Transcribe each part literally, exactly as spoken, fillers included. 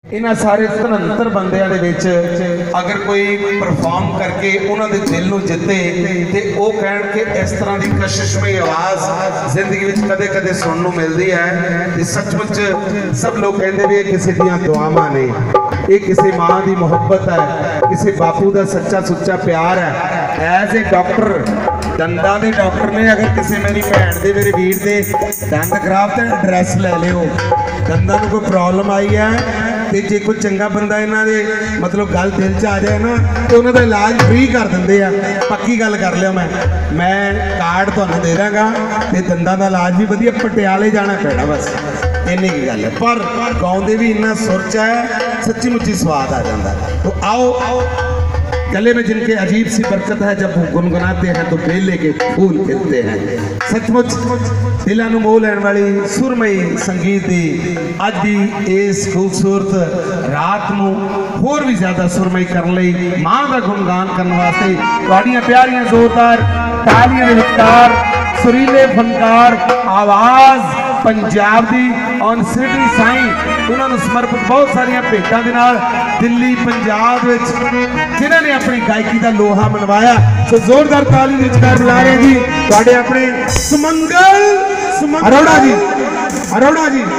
इन्हां सारे तिहत्तर बंदियां दे विच अगर कोई परफॉर्म करके उन्होंने दिल नूं जिते ते वो कहण कि इस तरह की कशिशमई आवाज़ जिंदगी विच कदे कदे सुनने नूं मिलदी है ते सचमुच सब लोग कहंदे भी किसी दियां दुआवां ने, ये किसी माँ की मुहब्बत है, किसी बापू का सच्चा सुच्चा प्यार है। एज ए डॉक्टर दंदा के डॉक्टर ने अगर किसी मेरी भैन के मेरे वीर के दंद खराब तो एड्रैस ले लियो, दंदा कोई प्रॉब्लम आई है तो जे कोई चंगा बंदा इन्हों के मतलब गल दिल च आ जाए ना तो उन्होंने इलाज फ्री कर देंगे आ। पक्की गल कर लिया, मैं मैं कार्ड तुहानूं दे दांगा ते दंदा का इलाज भी वधिया पटियाले जाना पैना, बस इन्नी की गल है। पर गाँव भी इन्ना सुर च है, सच्ची मुच्ची स्वाद आ जाता है। तो आओ आओ गले में जिनके अजीब सी बरकत है, जब वो गुनगुनाते हैं तो बेले के फूल खिलते हैं। सचमुच दिलों नूं मोह लैण वाली सुरमई संगीत की अज की इस खूबसूरत रात नूं होर भी ज्यादा सुरमई करने लई मां का गुणगान करने वास्ते तुहाड़ियां प्यारियां जोरदार तालियां दे विचकार सुरीले फनकार आवाज़ पंजाब की ऑन सिटी साईं उन्होंने समर्पित बहुत सारिया भेंटां दे नाल दिल्ली पंजाब विच जिन्हां ने अपनी गायकी का लोहा मनवाया। सो जोरदार ताली विचकार बुला रहे जी तुहाडे अपने सुमंगल अरोड़ा जी, अरोड़ा जी।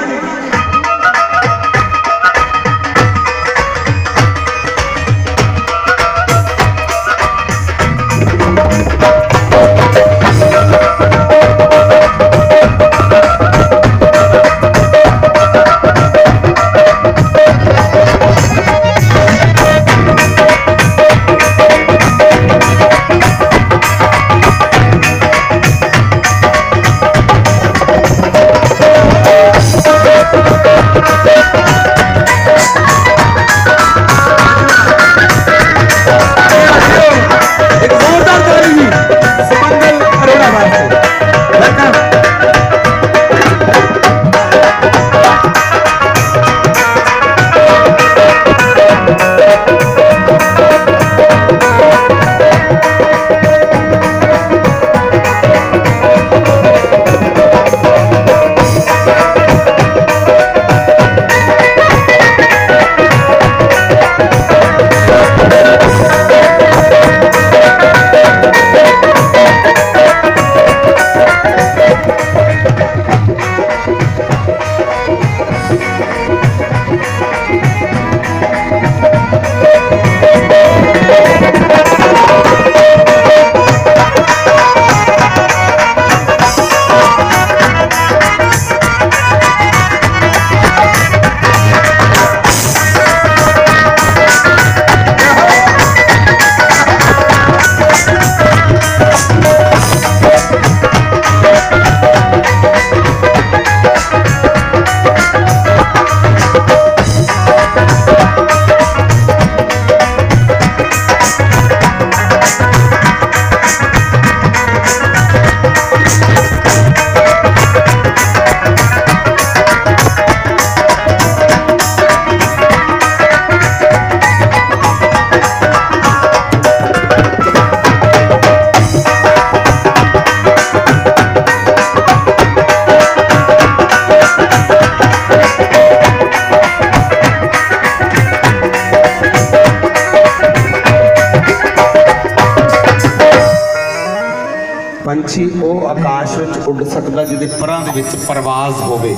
पंछी वो आकाश विच उड़ सकता जिहदे परां दे विच परवाज़ होवे,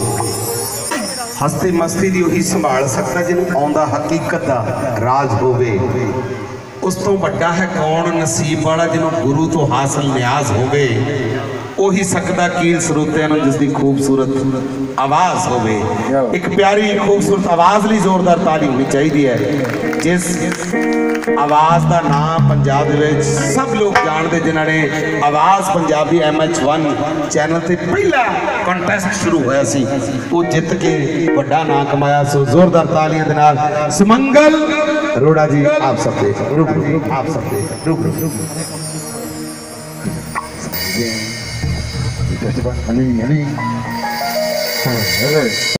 हस्ती मस्ती दी उही संभाल सकता जिन्होंने आउंदा हकीकत दा राज होवे। उस तो वड्डा है कौन नसीब वाला जिन्होंने गुरु तो हासिल न्याज होवे, उही सकदा कील सरोतियां नूं जिसदी खूबसूरत आवाज़ होवे। एक प्यारी खूबसूरत आवाज़ लई जोरदार ताली होनी चाहिए है, जिस आवाज़ का नाम पंजाब दे विच सब लोग जानते, जिन्होंने आवाज़ Punjabi M H one channel से पहला कंटेस्ट शुरू होया सी, वो जित के बड़ा नाम कमाया। सो जोरदार तालियां दे नाल सुमंगल अरोड़ा जी आप सब देख रुक रुक आप सब देख रुक रुक रुक